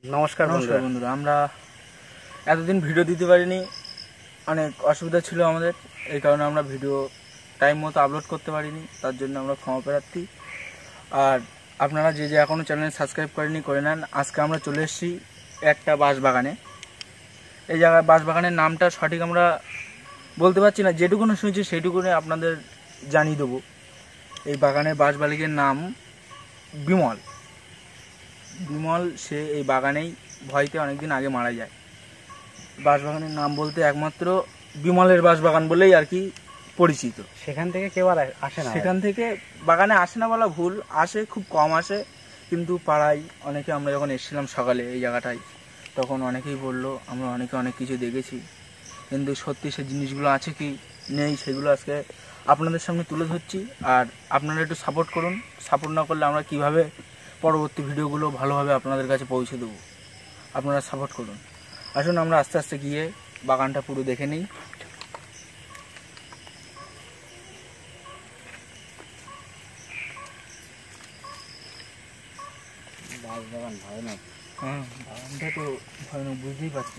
নমস্কার বন্ধুরা, আমরা এতদিন ভিডিও দিতে পারিনি, অনেক অসুবিধা ছিল আমাদের। এই কারণে আমরা ভিডিও টাইম মতো আপলোড করতে পারিনি, তার জন্য আমরা ক্ষমা প্রার্থী। আর আপনারা যে এখনও চ্যানেল সাবস্ক্রাইব করেনি করে নেন। আজকে আমরা চলে এসেছি একটা বাঁশবাগানে। এই জায়গায় বাঁশবাগানের নামটা সঠিক আমরা বলতে পারছি না, যেটুকুনি শুনেছি সেইটুকুনি আপনাদের জানিয়ে দেবো। এই বাগানের বাঁশবালিকের নাম বিমল। সে এই বাগানেই ভয়তে অনেকদিন আগে মারা যায়। বাঁশবাগানের নাম বলতে একমাত্র বিমলের বাঁশবাগান বলেই আর কি পরিচিত। সেখান থেকে কেউ আর আসে না? সেখান থেকে বাগানে আসে না বলা ভুল, আসে, খুব কম আসে। কিন্তু পাড়ায় অনেকে, আমরা যখন এসেছিলাম সকালে এই জায়গাটায়, তখন অনেকেই বললো আমরা অনেক কিছু দেখেছি, কিন্তু সত্যি সে জিনিসগুলো আছে কি নেই সেগুলো আজকে আপনাদের সামনে তুলে ধরছি। আর আপনারা একটু সাপোর্ট করুন। সাপোর্ট না করলে আমরা কিভাবে পরবর্তী ভিডিওগুলো ভালোভাবে আপনাদের কাছে পৌঁছে দেবো। আপনারা সাপোর্ট করুন। আসুন আমরা আস্তে আস্তে গিয়ে বাগানটা পুরো দেখে নিই। বাগান ভয়ানক। হ্যাঁ, বাগানটা তো ভয়ানক, বুঝতেই পারছি।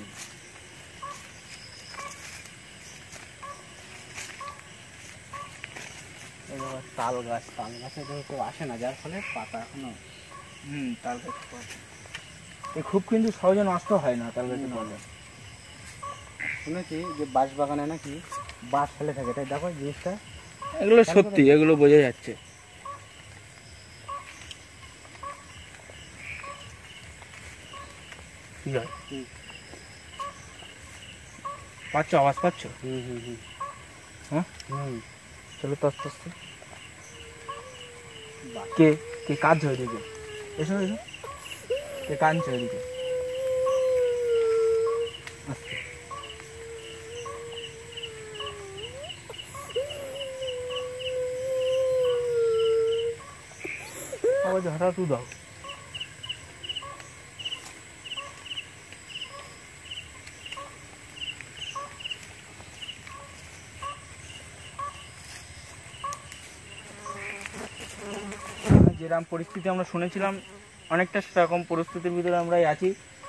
তাল গাছে কেউ আসে না, যার ফলে পাতা এখনো তাল গাছ খুব কিন্তু সহজে নষ্ট হয় না। তাল গাছে পাতা শুনেছি যে বাঁশ বাগানে নাকি বাঁশ ফেলে থাকে, তাই দেখো জিনিসটা। এগুলো সত্যি, এগুলো বোঝা যাচ্ছে। কি হয়? পাচ্ছ আওয়াজ পাচ্ছ? হ্যাঁ, চলো তো আস্তে আস্তে। কে কে কাঁদছে ওইদিকে? এসো এসো, কে কাঁদছে ওইদিকে? আস্তে। আবার ঝাড়া তু দাও। যেরকম পরিস্থিতি আমরা শুনেছিলাম, অনেকটা সেরকম পরিস্থিতির ভিতরে আমরাই আছি।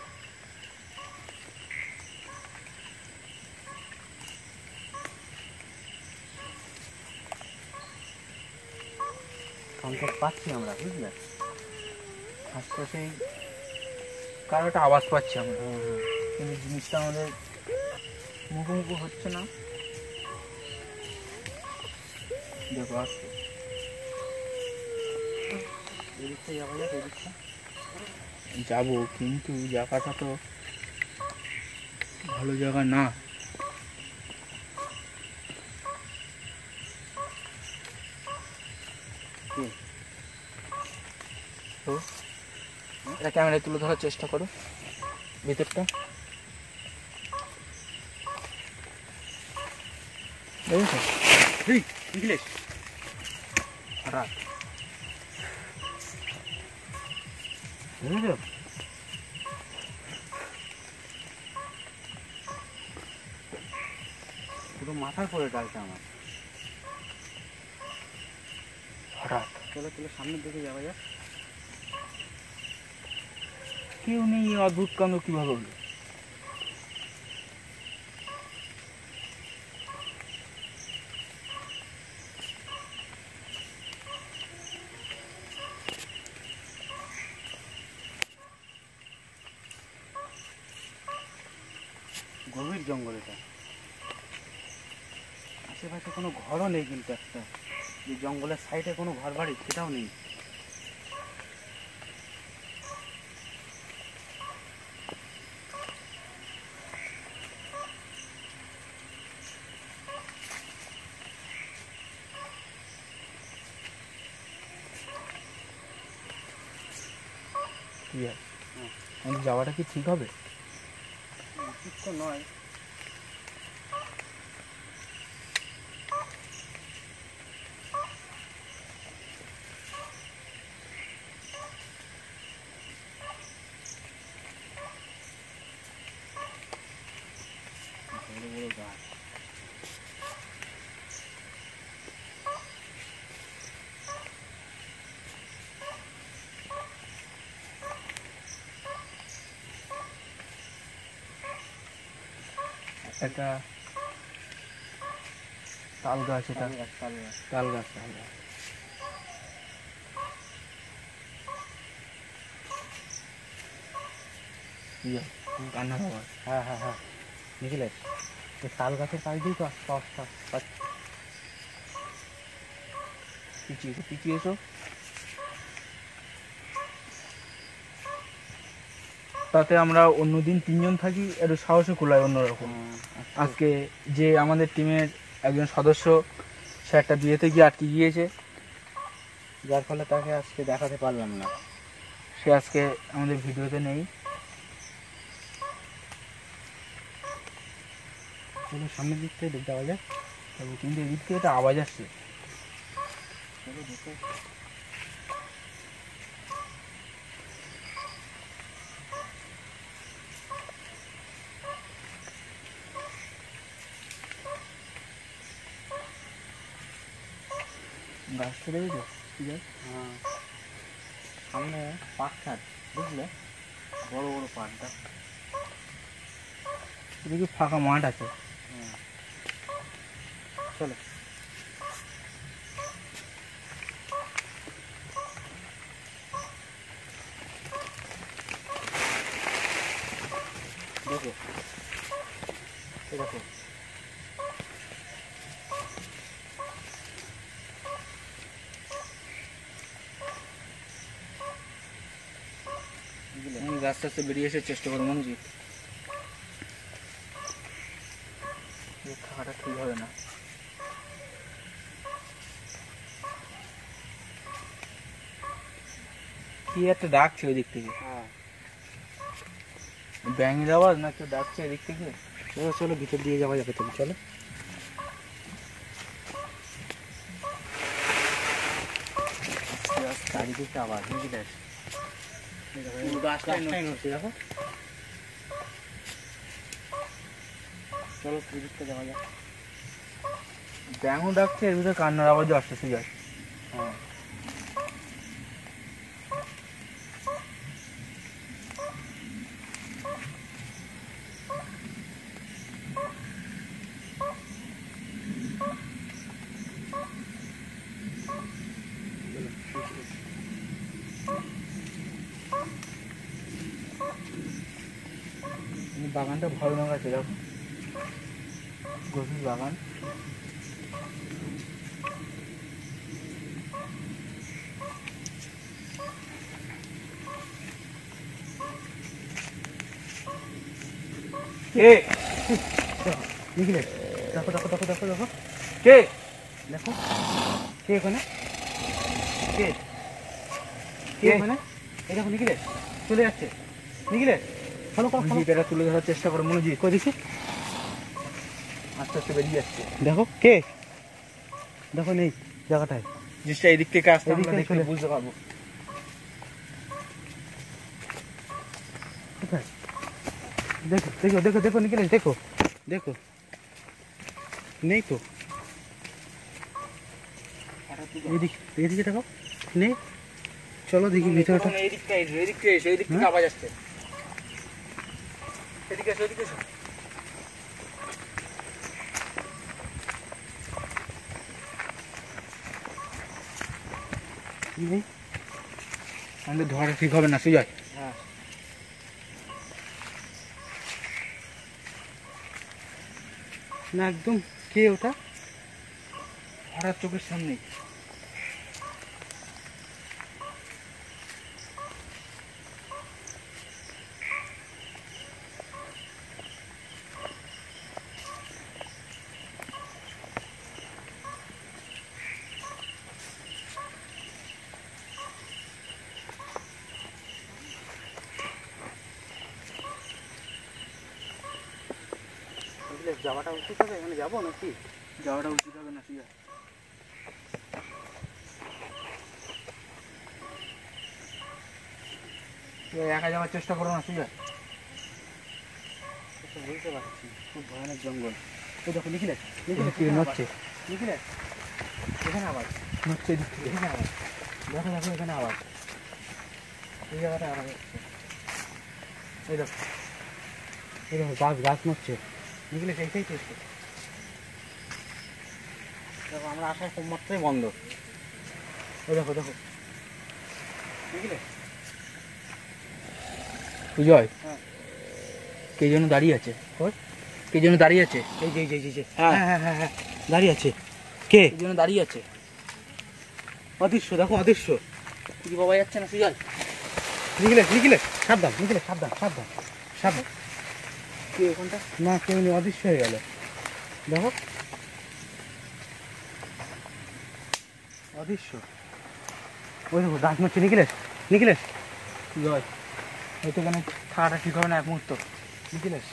সংকেত পাচ্ছি আমরা, বুঝলে? আশপাশে কারো একটা আওয়াজ পাচ্ছি আমরা, কিন্তু জিনিসটা আমাদের মুখোমুখি হচ্ছে না। দেখো আসছে, এদিকটা যাওয়া যাক, এদিকটা যাবো, কিন্তু জায়গাটা তো ভালো জায়গা না। তো এটা ক্যামেরায় তুলে ধরার চেষ্টা করো ভিতরটা। দেখেছো? ইংলিশ রাত, বুঝেছো? পুরো মাথার পরে ডালটা আমার। হঠাৎ চলো সামনের দিকে যাওয়া যাক। কেউ নেই, অদ্ভুত কাণ্ড কিভাবে হলো? গভীর জঙ্গল এটা, আশেপাশে কোনো ঘরও নেই, কিন্তু একটা যে জঙ্গলের সাইডে কোনো ঘর বাড়ি সেটাও নেই। কি আছে? আমাদের যাওয়াটা কি ঠিক হবে? ঠিক তো নয়। বড় বড় গাছ। একটা তাল গাছ, এটা তাল গাছ। কান্নার আওয়াজ। হ্যাঁ হ্যাঁ হ্যাঁ নিখিলেশ, এই তাল গাছের পাশ দিয়েই তো পিছিয়ে এসো। তাতে আমরা অন্যদিন 3 জন থাকি, একটু সাহসে কুলায় অন্যরকম। আজকে যে আমাদের টিমের একজন সদস্য, সে একটা বিয়েতে গিয়ে আটকে গিয়েছে, যার ফলে তাকে আজকে দেখাতে পারলাম না। সে আজকে আমাদের ভিডিওতে নেই। সামনের দিক থেকে দেখতে পাওয়া যায়, কিন্তু এদিক থেকে একটা আওয়াজ আসছে। গাছটা দেখেছো? হ্যাঁ সামনে পাট খাট, বুঝলে, বড় বড় পাটটা। এদিকে ফাঁকা মাঠ আছে। চলো দেখো, দেখো গাছটা আস্তে বেরিয়ে এসে চেষ্টা করো মনোজিৎ। থাকাটা ঠিক হবে না। কি একটা ডাকছে ওই দিক থেকে। হ্যাঁ ব্যাঙের আওয়াজ না কেউ ডাকছে এদিক থেকে। চলো চলো ভিতর দিয়ে যাওয়া যাবে, তুমি চলো। চারিদিকে আওয়াজ, নিখিলেশ গাছটাই নড়ছে, দেখো। চলো দিকটা যাওয়া যাক। ব্যাঙও ডাকছে, এর ভিতরে কান্নার আওয়াজও আসছে সুজাস। হ্যাঁ বাগানটা ভয়ানক আছে, দেখো গভীর বাগান। কে নিখিলেশ দেখো দেখো দেখো দেখো দেখো, কে দেখো কে ওখানে, কে কে ওখানে? এই দেখো নিখিলেশ চলে যাচ্ছে, নিখিলেশ ফলো করো, মনোজিৎ এটা তুলে ধরার চেষ্টা করো মনোজিৎ। কই দেখি, আস্তে আস্তে বেরিয়ে যাচ্ছে। দেখো কে, দেখো নেই জায়গাটায়। জিনিসটা এদিক থেকে আসতে এদিক আমরা থেকে দেখলে চলে- বুঝতে পারবো। কোথায়? দেখো দেখো দেখো দেখো নিখিলেশ, দেখো দেখো, নেই তো। এইদিকে এইদিকে দেখো, নেই। চলো দেখি ভিতরটা। এদিক থেকে এসো, এদিক থেকে আওয়াজ আসছে। এদিকে এসো, এদিকে এসো। নেই। আমাদের ধরা ঠিক হবে না সুজয়। হ্যাঁ না একদম, কে ওটা? হঠাৎ চোখের সামনে নিখিলেশ যাওয়াটা উচিত হবে, এখানে যাবো নাকি? যাওয়াটা উচিত হবে না সুজয়। একা যাওয়ার চেষ্টা করো না সুজয়। বুঝতে পারছি, খুব ভয়ানক জঙ্গল। ওই দেখো নিখিলেশ, নিখিলেশ কে নড়ছে? নিখিলেশ এখানে আওয়াজ, নড়ছে এদিক থেকে। এখানে আওয়াজ, দেখো দেখো এখানে আওয়াজ, এই জায়গাটা আওয়াজ হচ্ছে। এই দেখো, এই দেখো গাছ গাছ নড়ছে। নিখিলেশ এইটাই তো এসছে। দেখো আমরা আসার মাত্রই বন্ধ। ওই দেখো দেখো নিখিলেশ। বিজয়, হ্যাঁ কে যেন দাঁড়িয়ে আছে, কই? কে যেন দাঁড়িয়ে আছে, এই যে এই যে এই যে হ্যাঁ। হ্যাঁ হ্যাঁ হ্যাঁ হ্যাঁ দাঁড়িয়ে আছে। কে? কে যেন দাঁড়িয়ে আছে। অদৃশ্য, দেখো অদৃশ্য। কি বাবা যাচ্ছে না সুজয়? নিখিলেশ নিখিলেশ সাবধান, নিখিলেশ সাবধান সাবধান সাবধান। কে ওখানটা? না কেউ নেই, অদৃশ্য হয়ে গেল। দেখো অদৃশ্য। ওই দেখো গাছ মারছে। নিখিলেশ নিখিলেশ সুজয়, হয়তো এখানে থাকাটা ঠিক হবে না এক মুহূর্ত। নিখিলেশ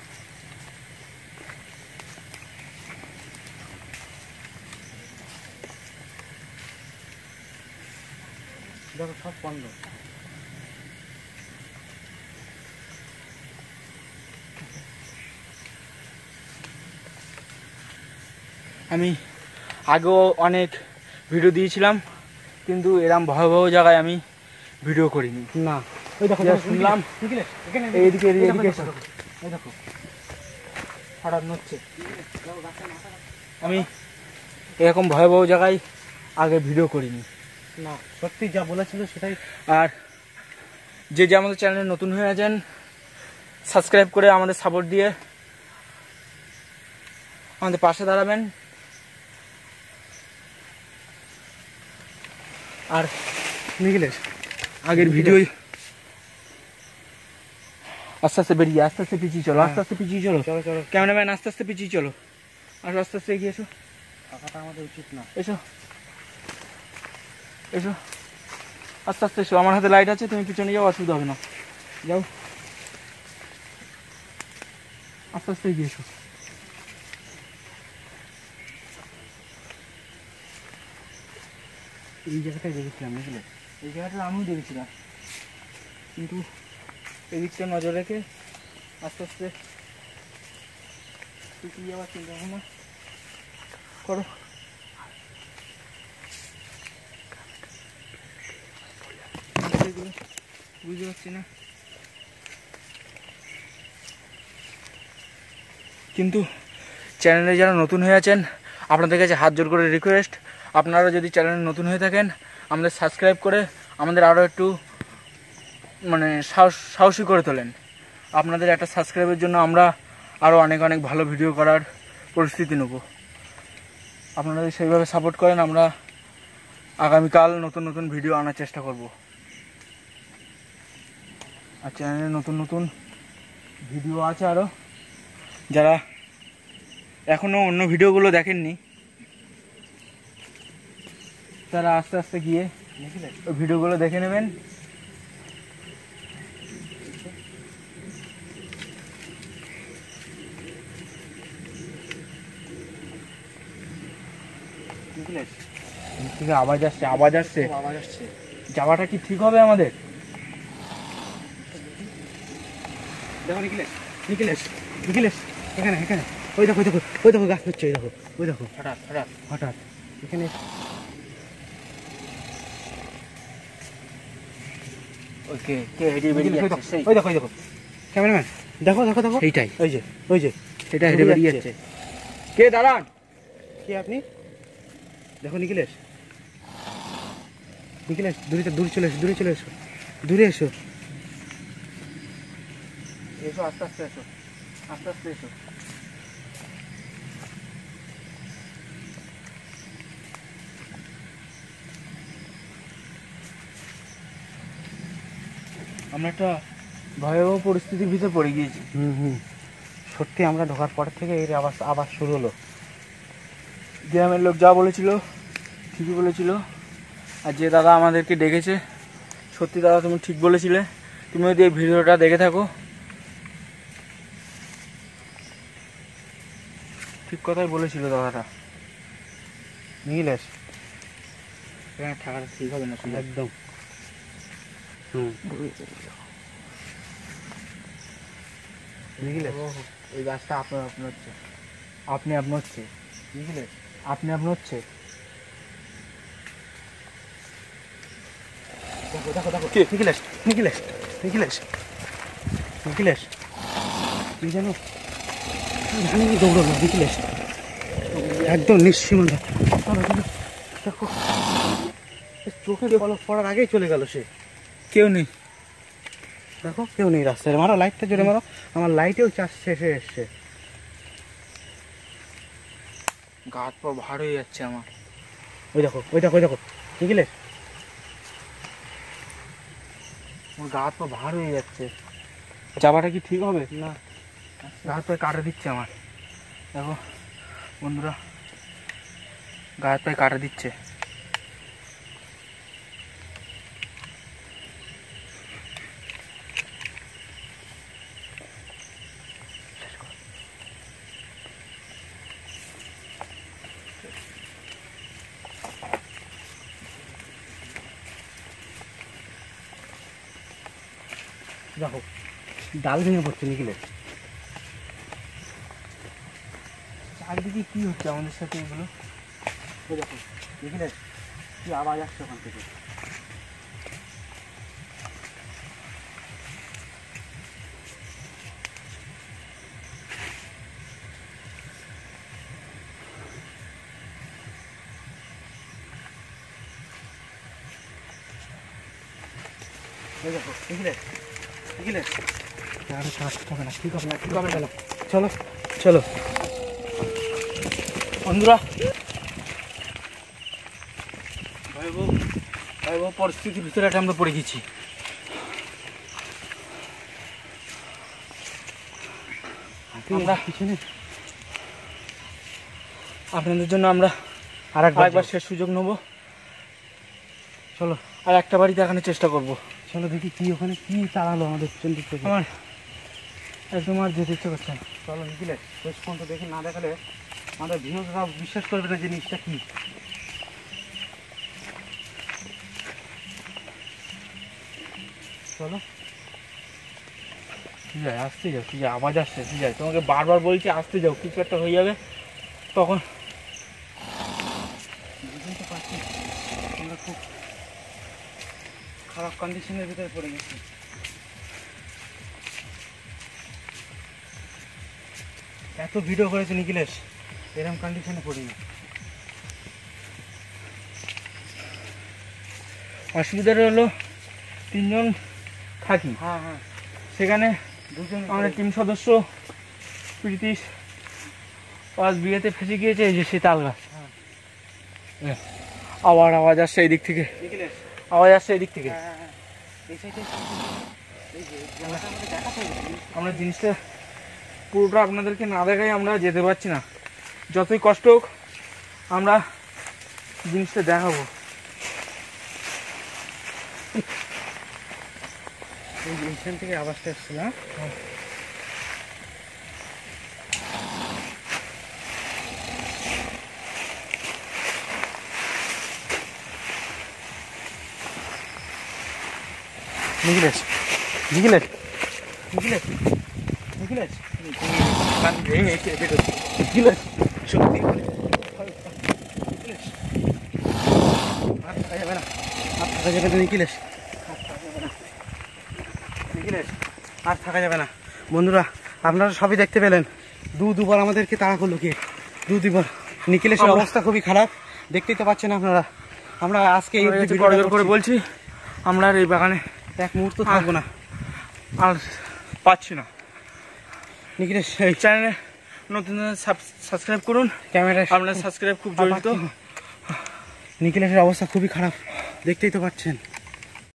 দেখো সব বন্ধ। আমি আগেও অনেক ভিডিও দিয়েছিলাম, কিন্তু এরম ভয়াবহ জায়গায় আমি ভিডিও করিনি। না ওই দেখো যা দেখো, শুনলাম, নিখিলেশ এখানে এইদিকে এদিকে দেখো, এদিকে দেখো, দেখো, এই দেখো হঠাৎ নড়ছে। আমি এরকম ভয়াবহ জায়গায় আগে ভিডিও করিনি। না সত্যি যা বলেছিল সেটাই। আর যে যে আমাদের চ্যানেলে নতুন হয়ে আছেন, সাবস্ক্রাইব করে আমাদের সাপোর্ট দিয়ে আমাদের পাশে দাঁড়াবেন। আর নিখিলেশ আগের ভিডিও আস্তে আস্তে বেরিয়ে, আস্তে আস্তে পিছিয়ে চলো, আস্তে আস্তে পিছিয়ে চলো। চলো চলো, ক্যামেরাম্যান আস্তে আস্তে পিছিয়ে চলো, আর আস্তে আস্তে এগিয়ে এসো, থাকাটা আমাদের উচিত না। এসো এসো, আস্তে আস্তে এসো। আমার হাতে লাইট আছে, তুমি পিছনে যাও, অসুবিধা হবে না। যাও, আস্তে আস্তে এগিয়ে এসো। এই জায়গাটায় দেখেছিলাম নিখিলেশ। এই জায়গাটা আমিও দেখেছিলাম, কিন্তু এদিকটা নজর রেখে আস্তে আস্তে পিছিয়ে যাওয়ার চিন্তা ভাবনা করো। বুঝতে পারছি না, কিন্তু চ্যানেলে যারা নতুন হয়ে আছেন, আপনাদের কাছে হাত জোর করে রিকোয়েস্ট, আপনারা যদি চ্যানেলে নতুন হয়ে থাকেন, আমাদের সাবস্ক্রাইব করে আমাদের আরও একটু মানে সাহসী করে তোলেন। আপনাদের একটা সাবস্ক্রাইবের জন্য আমরা আরও অনেক অনেক ভালো ভিডিও করার পরিস্থিতি নেব। আপনারা যদি সেইভাবে সাপোর্ট করেন, আমরা আগামীকাল নতুন নতুন ভিডিও আনার চেষ্টা করব। আর চ্যানেলে নতুন নতুন ভিডিও আছে আরও, যারা এখনও অন্য ভিডিওগুলো দেখেননি তারা আস্তে আস্তে গিয়ে ওই ভিডিওগুলো দেখে নেবেন। নিখিলেশ থেকে আওয়াজ আসছে, আওয়াজ আসছে। খুব আওয়াজ আসছে। যাওয়াটা কি ঠিক হবে আমাদের? দেখো নিখিলেশ নিখিলেশ নিখিলেশ এখানে এখানে ওই দেখো ওই দেখো ওই দেখো গাছ হচ্ছে, ওই দেখো ওই দেখো হঠাৎ হঠাৎ হঠাৎ এখানে। ওকে, কে হেঁটে বেরিয়ে ওই যাচ্ছে? সেই দেখো ওই দেখো ওই দেখো ক্যামেরাম্যান দেখো দেখো দেখো সেইটাই, ওই যে ওই যে সেটা হেঁটে বেরিয়ে যাচ্ছে। কে? দাঁড়ান। কে আপনি? দেখো নিখিলেশ নিখিলেশ দূরে চলে এসো, দূরে চলে এসো, দূরে এসো। এসো, আস্তে আস্তে এসো, আস্তে আস্তে এসো। আমরা একটা ভয়াবহ পরিস্থিতির ভিতর পড়ে গিয়েছি। হুম সত্যি আমরা ঢোকার পর থেকে এর আবার শুরু হলো। গ্রামের লোক যা বলেছিল ঠিকই বলেছিল, আর যে দাদা আমাদেরকে ডেকেছে, সত্যি দাদা তুমি ঠিক বলেছিলে। তুমি যদি এই ভিডিওটা দেখে থাকো, ঠিক কথাই বলেছিল দাদাটা। নিখিলেশ এখানে থাকাটা ঠিক হবে না শুধু। একদম। নিখিলেশ এই গাছটা আপনার আপনি হচ্ছে, আপনি আপনি হচ্ছে, নিখিলেশ আপনি আপনি হচ্ছে। দেখো দেখো দেখো নিখিলেশ নিখিলেশ নিখিলেশ নিখিলেশ কি জানো ধানে দৌড়ালো নিখিলেশ, একদম নিঃসীমান্ত। দেখো চোখে পলক পড়ার আগেই চলে গেল সে। কেউ নেই, দেখো কেউ নেই রাস্তায়। মারো লাইটটা জোরে মারো, আমার লাইটেও চার্জ শেষে এসছে। গা হাত পা ভার হয়ে যাচ্ছে আমার। ওই দেখো ওই দেখো ওই দেখো নিখিলেশ, আমার গা হাত পা ভার হয়ে যাচ্ছে। যাওয়াটা কি ঠিক হবে? না গা হাত পায়ে কাটা দিচ্ছে আমার। দেখো বন্ধুরা, গা হাত পায়ে কাটা দিচ্ছে। দেখো ডাল ভেঙে পড়ছে নিখিলেশ। চারিদিকে কি হচ্ছে আমাদের সাথে এগুলো? ওই দেখো নিখিলেশ, কি আওয়াজ আসছে ওখান থেকে। ওই দেখো নিখিলেশ, নিখিলেশ আর কাজ হবে না, ঠিক হবে না, ঠিক হবে না। চলো চলো বন্ধুরা, ভয়াবহ ভয়াবহ পরিস্থিতির ভিতরে একটা আমরা পড়ে গেছি। আমরা পিছনে আপনাদের জন্য আমরা আরেকবার শেষ সুযোগ নেব। চলো আর একটা বাড়ি দেখানোর চেষ্টা করব। চলো দেখি কি ওখানে কি চালালো আমাদের পিছন দিক থেকে। আমার একদম আর যেতে ইচ্ছে করছে না। চলো নিখিলেশ, শেষ পর্যন্ত দেখে না দেখালে আমাদের ভিউজরা বিশ্বাস করবে না জিনিসটা কি। চলো ঠিক আছে, আসতে যাও, ঠিক আছে, আওয়াজ আসছে, ঠিক আছে, তোমাকে বারবার বলছি আসতে যাও, কিছু একটা হয়ে যাবে তখন। বুঝতেই তো পারছি আমরা খুব খারাপ কন্ডিশনের ভিতরে পড়ে গেছি। এত ভিডিও করেছে নিখিলেশ, এরকম কন্ডিশনে পড়িনি। অসুবিধাটা হলো 3 জন থাকি, হ্যাঁ হ্যাঁ, সেখানে দুজন আমাদের টিম সদস্য প্রীতিশ পাঁচ বিয়েতে ফেসে গিয়েছে। এই যে সে তাল গাছ, হ্যাঁ। আবার আওয়াজ আসছে এই দিক থেকে, নিখিলেশ, আওয়াজ আসছে এই দিক থেকে। হ্যাঁ হ্যাঁ, এই সাইডে এই যে জায়গাটা আমাদের দেখাতে হবে। আমরা জিনিসটা পুরোটা আপনাদেরকে না দেখাই আমরা যেতে পারছি না। যতই কষ্ট হোক আমরা জিনিসটা দেখাবো। এই যে এইখান থেকে আওয়াজটা এসছে না? নিখিলেশ, নিখিলেশ, নিখিলেশ, নিখিলেশ, নিখিলেশ, সত্যি নিখিলেশ, আর থাকা যাবে না, আর থাকা যাবে না নিখিলেশ, আর থাকা যাবে না নিখিলেশ, আর থাকা যাবে না। বন্ধুরা আপনারা সবই দেখতে পেলেন, দুবার আমাদেরকে তাড়া করলো কে, দুবার। নিখিলেশের অবস্থা খুবই খারাপ, দেখতেই তো পাচ্ছেন আপনারা। আমরা আজকে এই করজোর করে বলছি, আমরা আর এই বাগানে এক মুহূর্ত থাকবো না, আর পাচ্ছি না। নিখিলেশ এই চ্যানেলে নতুন সাবস্ক্রাইব করুন, ক্যামেরা আপনার সাবস্ক্রাইব খুব জড়িত। নিখিলেশের অবস্থা খুবই খারাপ, দেখতেই তো পাচ্ছেন।